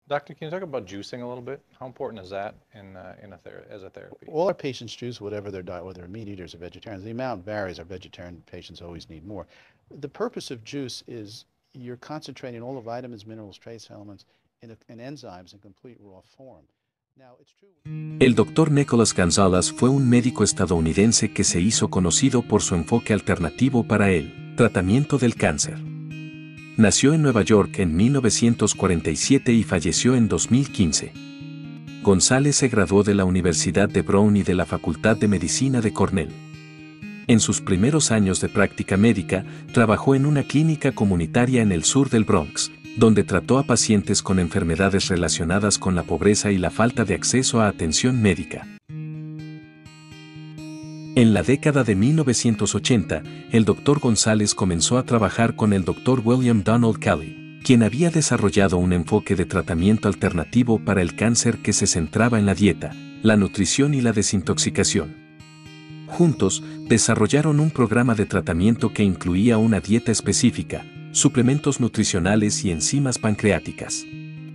Doctor, can you talk about juicing a little bit? How important is that as a therapy? All our patients juice whatever their diet, whether they're meat eaters or vegetarians. The amount varies. Our vegetarian patients always need more. The purpose of juice is you're concentrating all the vitamins, minerals, trace elements, and enzymes in complete raw form. Now, it's true. El Dr. Nicholas Gonzalez fue un médico estadounidense que se hizo conocido por su enfoque alternativo para el tratamiento del cáncer. Nació en Nueva York en 1947 y falleció en 2015. González se graduó de la Universidad de Brown y de la Facultad de Medicina de Cornell. En sus primeros años de práctica médica, trabajó en una clínica comunitaria en el sur del Bronx, donde trató a pacientes con enfermedades relacionadas con la pobreza y la falta de acceso a atención médica. En la década de 1980, el Dr. González comenzó a trabajar con el Dr. William Donald Kelly, quien había desarrollado un enfoque de tratamiento alternativo para el cáncer que se centraba en la dieta, la nutrición y la desintoxicación. Juntos, desarrollaron un programa de tratamiento que incluía una dieta específica, suplementos nutricionales y enzimas pancreáticas.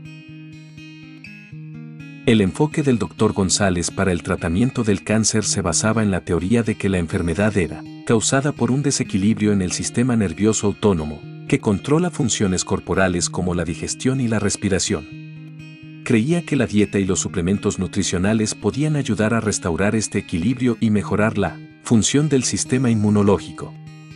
El enfoque del Dr. González para el tratamiento del cáncer se basaba en la teoría de que la enfermedad era causada por un desequilibrio en el sistema nervioso autónomo, que controla funciones corporales como la digestión y la respiración. Creía que la dieta y los suplementos nutricionales podían ayudar a restaurar este equilibrio y mejorar la función del sistema inmunológico.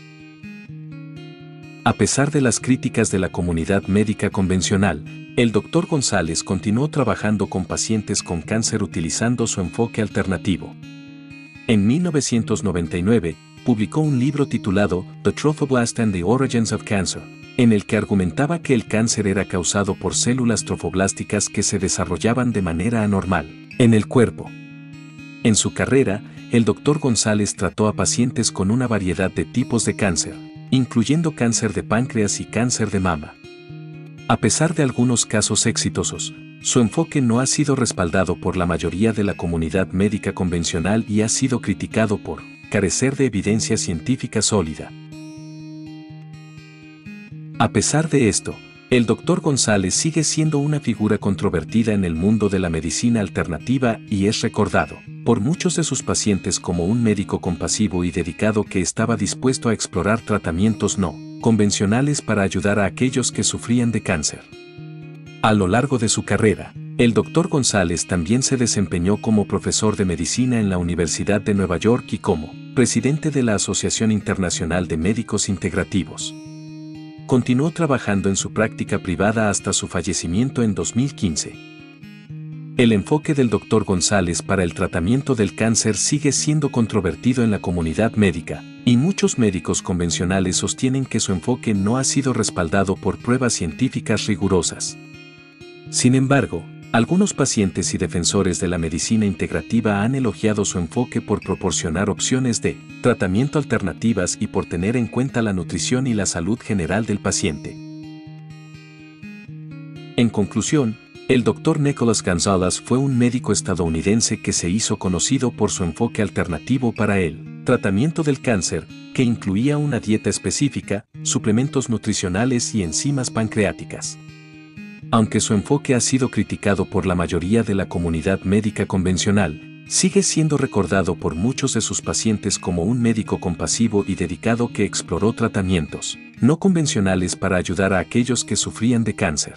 A pesar de las críticas de la comunidad médica convencional, el Dr. González continuó trabajando con pacientes con cáncer utilizando su enfoque alternativo. En 1999, publicó un libro titulado The Trophoblast and the Origins of Cancer, en el que argumentaba que el cáncer era causado por células trofoblásticas que se desarrollaban de manera anormal en el cuerpo. En su carrera, el Dr. González trató a pacientes con una variedad de tipos de cáncer, incluyendo cáncer de páncreas y cáncer de mama. A pesar de algunos casos exitosos, su enfoque no ha sido respaldado por la mayoría de la comunidad médica convencional y ha sido criticado por carecer de evidencia científica sólida. A pesar de esto, el Dr. González sigue siendo una figura controvertida en el mundo de la medicina alternativa y es recordado por muchos de sus pacientes como un médico compasivo y dedicado que estaba dispuesto a explorar tratamientos no convencionales para ayudar a aquellos que sufrían de cáncer. A lo largo de su carrera, el Dr. González también se desempeñó como profesor de medicina en la Universidad de Nueva York y como presidente de la Asociación Internacional de Médicos Integrativos. Continuó trabajando en su práctica privada hasta su fallecimiento en 2015. El enfoque del Dr. González para el tratamiento del cáncer sigue siendo controvertido en la comunidad médica, y muchos médicos convencionales sostienen que su enfoque no ha sido respaldado por pruebas científicas rigurosas. Sin embargo, algunos pacientes y defensores de la medicina integrativa han elogiado su enfoque por proporcionar opciones de tratamiento alternativas y por tener en cuenta la nutrición y la salud general del paciente. En conclusión, el Dr. Nicholas Gonzalez fue un médico estadounidense que se hizo conocido por su enfoque alternativo para el tratamiento del cáncer, que incluía una dieta específica, suplementos nutricionales y enzimas pancreáticas. Aunque su enfoque ha sido criticado por la mayoría de la comunidad médica convencional, sigue siendo recordado por muchos de sus pacientes como un médico compasivo y dedicado que exploró tratamientos no convencionales para ayudar a aquellos que sufrían de cáncer.